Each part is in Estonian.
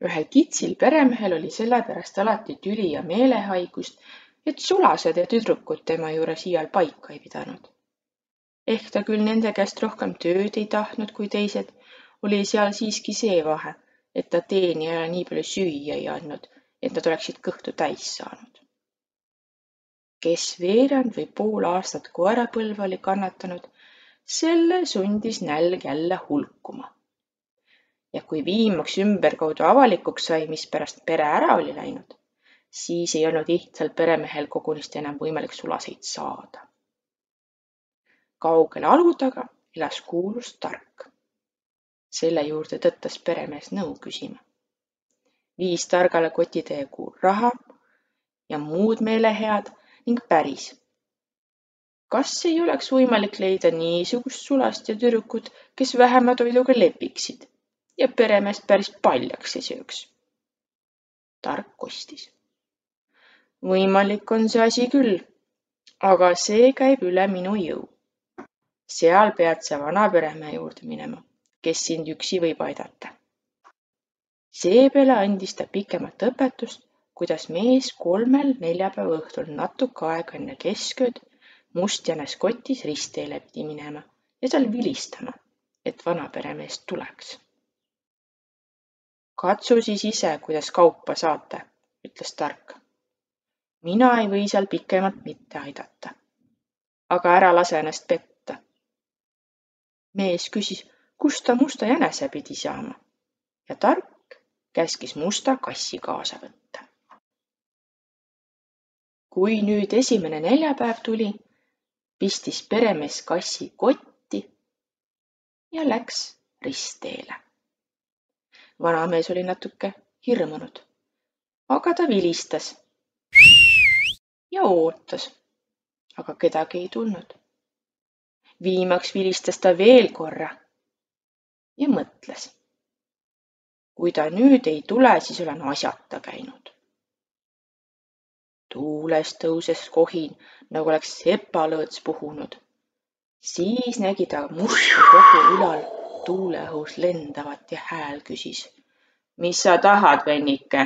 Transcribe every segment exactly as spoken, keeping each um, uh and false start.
Ühel kitsil peremehel oli sellepärast alati tüli ja meelehaigust, et sulased ja tüdrukud tema juures iial paika ei pidanud. Ehk ta küll nende käest rohkem tööd ei tahtnud kui teised, oli seal siiski see vahe, et ta teenijale nii palju süüa ei andnud, et nad oleksid kõhtu täis saanud. Kes veerand või pool aastat koerapõlve oli kannatanud, selle sundis nälg jälle hulkuma. Ja kui viimaks ümberkaudu avalikuks sai, mis pärast pere ära oli läinud, siis ei olnud lihtsal peremehel kogunisti enam võimalik sulaseid saada. Kaugel alu taga elas kuulus tark. Selle juurde tõttas peremees nõu küsima. Viis targale kotitäie kuul raha ja muud meelehead ning päris. Kas ei oleks võimalik leida niisugust sulast ja tüdrukut, kes vähema toiduga lepiksid ja peremeest päris paljaks ei sööks? Tark kostis. Võimalik on see asi küll, aga see käib üle minu jõu. Seal pead sa vana peremehe juurde minema, kes sind üksi võib aidata. Seepeale andis ta pikemat õpetust, kuidas mees kolmel neljapäeva õhtul natuke aega enne keskööd mustjänes kotis ristteele pidi minema ja seal vilistama, et vana peremeest tuleks. Katsu siis ise, kuidas kaupa saate, ütles tark. Mina ei või seal pikemalt mitte aidata, aga ära lase ennast petta. Mees küsis, kust ta musta jänese pidi saama ja tark käskis musta kassi kaasa võtta. Kui nüüd esimene neljapäev tuli, pistis peremees kassi kotti ja läks ristteele. Vanamees oli natuke hirmunud, aga ta vilistas ja ootas, aga kedagi ei tulnud. Viimaks vilistas ta veel korra ja mõtles. Kui ta nüüd ei tule, siis olen asjata käinud. Tuules tõuses kohin, nagu oleks sepalõõts puhunud. Siis nägi ta musta kogu ülal tuuleõhus lendavat ja hääl küsis. Mis sa tahad, vennike?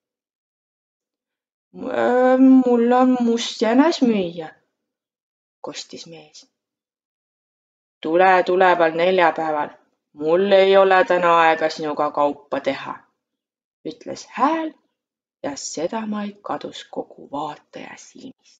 Mul on must jänes müüa, kostis mees. Tule tuleval neljapäeval. Mul ei ole täna aega sinuga kaupa teha, ütles hääl ja sedamaid kadus kogu vaataja silmist.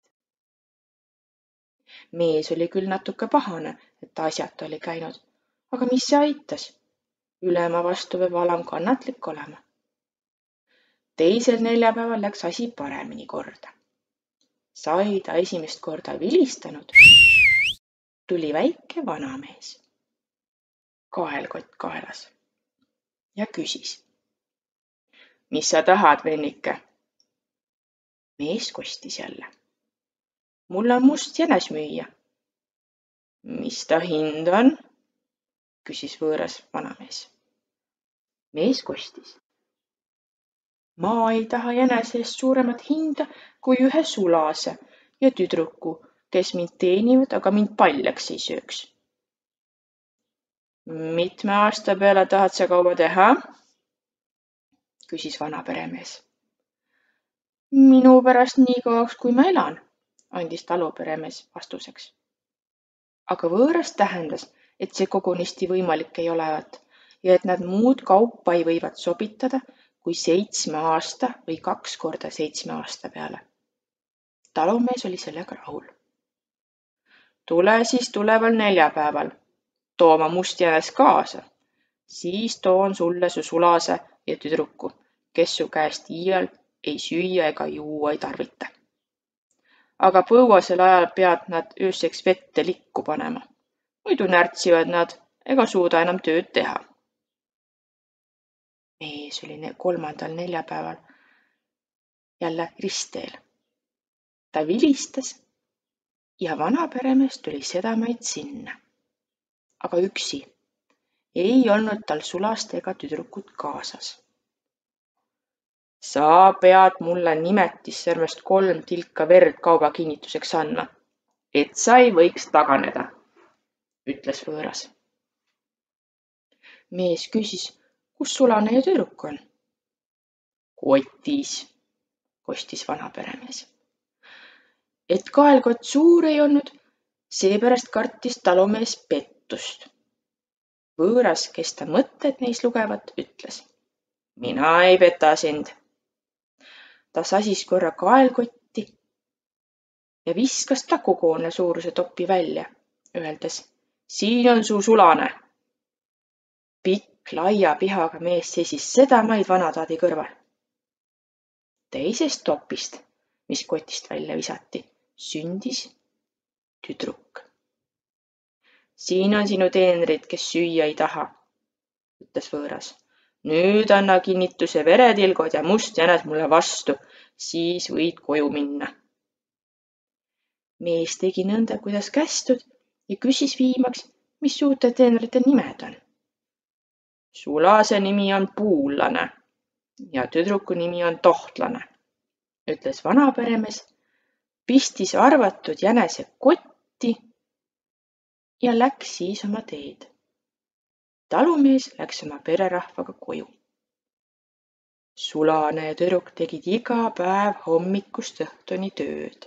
Mees oli küll natuke pahane, et ta asjata oli käinud, aga mis see aitas? Ülema vastu peab alam kannatlik olema. Teisel neljapäeval läks asi paremini korda. Sai ta esimest korda vilistanud, tuli väike vanamees, kaelkott kaelas ja küsis. Mis sa tahad, vennike? Mees kostis jälle. Mul on must jänes müüa. Mis ta hind on? Küsis võõras vanamees. Mees kostis. Ma ei taha jänese eest suuremat hinda kui ühe sulase ja tüdruku, kes mind teenivad, aga mind paljaks ei sööks. Mitme aasta peale tahad sa kauba teha? Küsis vana peremees. Minu pärast nii kauaks, kui ma elan, andis taluperemees vastuseks. Aga võõras tähendas, et see kogunisti võimalik ei olevat ja et nad muud kaupa ei võivad sobitada kui seitsme aasta või kaks korda seitsme aasta peale. Talumees oli sellega rahul. Tule siis tuleval neljapäeval, too oma must jänes kaasa, siis toon sulle su sulase ja tüdruku, kes su käest iial ei süüa ega juua ei tarvita. Aga põuasel ajal pead nad ööseks vette likku panema. Muidu närtsivad nad ega suuda enam tööd teha. Mees oli kolmandal neljapäeval jälle ristteel. Ta vilistas ja vana peremees tuli sedamaid sinna. Aga üksi ei olnud tal sulast ega tüdrukut kaasas. Sa pead mulle nimetissõrmest kolm tilka verd kauba kinnituseks andma, et sa ei võiks taganeda, ütles võõras. Mees küsis, kus sulane ja tüdruk on. Kotis, kostis vana peremees. Et kaelkott suur ei olnud, seepärast kartis talumees pettust. Võõras, kes ta mõtted neis lugevat, ütles. Mina ei peta sind. Ta sasis korra kaelkotti ja viskas takukoone suuruse topi välja, öeldes, siin on su sulane. Pikk laia pihaga mees seisis sedamaid vanataadi kõrval. Teisest topist, mis kotist välja visati, sündis tüdruk. Siin on sinu teenrid, kes süüa ei taha, ütles võõras. Nüüd anna kinnituse veretilgod ja must jänes mulle vastu, siis võid koju minna. Mees tegi nõnda, kuidas kästud ja küsis viimaks, mis suurte teenrite nimed on. Sulase nimi on Puullane ja tüdruku nimi on Tohtlane, ütles vana peremees, pistis arvatud jänese kotti ja läks siis oma teed. Talumees läks oma pererahvaga koju. Sulane ja tüdruk tegid iga päev hommikust õhtuni tööd.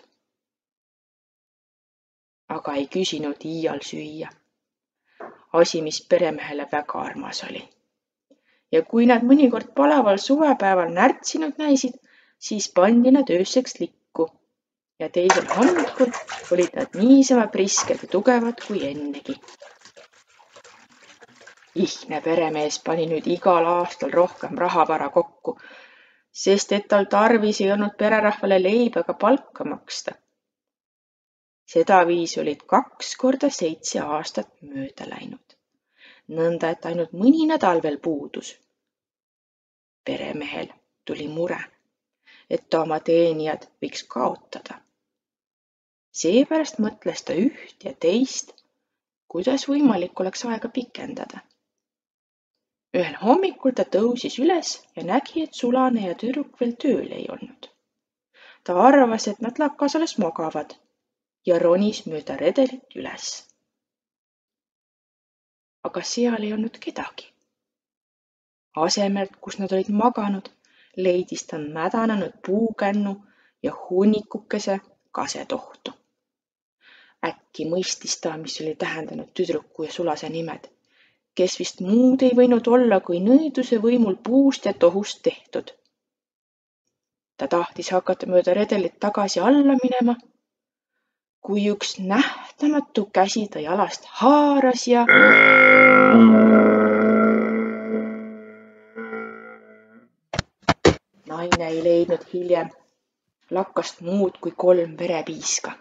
Aga ei küsinud iial süüa. Asi, mis peremehele väga armas oli. Ja kui nad mõnikord palaval suvepäeval närtsinud näisid, siis pandi nad ööseks likku ja teisel hommikul olid nad niisama prisked ja tugevad kui ennegi. Ihne peremees pani nüüd igal aastal rohkem rahavara kokku, sest et tal tarvis ei olnud pererahvale leibaga palka maksta. Sedaviisi olid kaks korda seitse aastat mööda läinud, nõnda et ainult mõni nädal veel puudus. Peremehel tuli mure, et ta oma teenijad võiks kaotada. Seepärast mõtles ta üht ja teist, kuidas võimalik oleks aega pikendada. Ühel hommikul ta tõusis üles ja nägi, et sulane ja tüdruk veel tööl ei olnud. Ta arvas, et nad lakkas alles magavad ja ronis mööda redelit üles. Aga seal ei olnud kedagi. Asemelt, kus nad olid maganud, leidis ta mädanenud puukännu ja hunnikukese kasetohtu. Äkki mõistis ta, mis oli tähendanud tüdruku ja sulase nimed, kes vist muud ei võinud olla kui nõiduse võimul puust ja tohust tehtud. Ta tahtis hakata mööda redelit tagasi alla minema, kui üks nähtamatu käsi ta jalast haaras ja naine ei leidnud hiljem lakkast muud kui kolm verepiiska.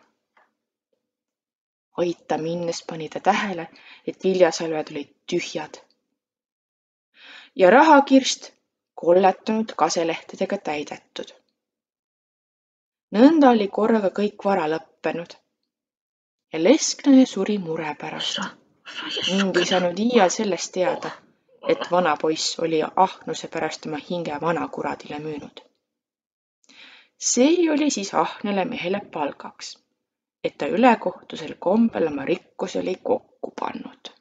Aita minnes pani ta tähele, et viljasalved olid tühjad ja rahakirst kolletanud kaselehtedega täidetud. Nõnda oli korraga kõik vara lõppenud ja lesklane suri mure pärast ning ei saanud iial sellest teada, et vana poiss oli ahnuse pärast oma hinge vanakuradile müünud. See oli siis ahnele mehele palgaks, et ta ülekohtusel kombel oma rikkus oli kokku pannud.